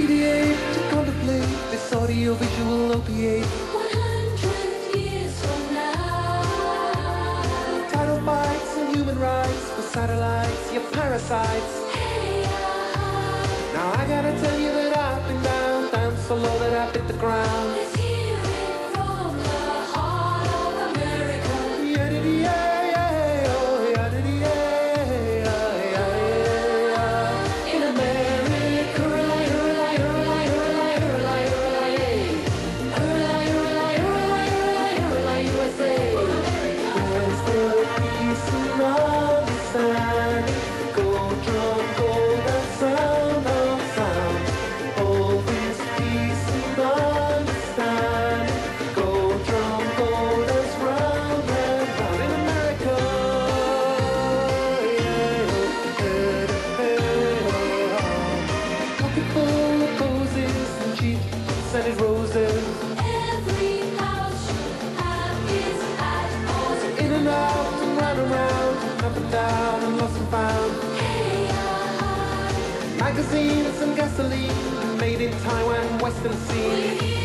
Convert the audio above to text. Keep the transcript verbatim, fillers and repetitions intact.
meditate to contemplate this audio-visual opiate. One hundred years from now, Tidal bites and human rights for satellites, you parasites. hey, ah, Now I gotta tell you that I've been down, down so low that I hit the ground. let's hear it from the heart of America. In America, hurrah, hurrah, hurrah, hurrah, hurrah, hurrah, yay. Hurrah, hurrah, hurrah, hurrah, hurrah, U S A. Where's the peace and understanding? Go drum, go that sound of sound. All this peace and understanding. Go drum, go that's round and round in America. Pocket full of posies and cheap scented roses. Every house should have its hat on. In and out and round and round, up and down and lost and found. Hey, ah, Magazines and gasoline, made in Taiwan, Western will scene. you hear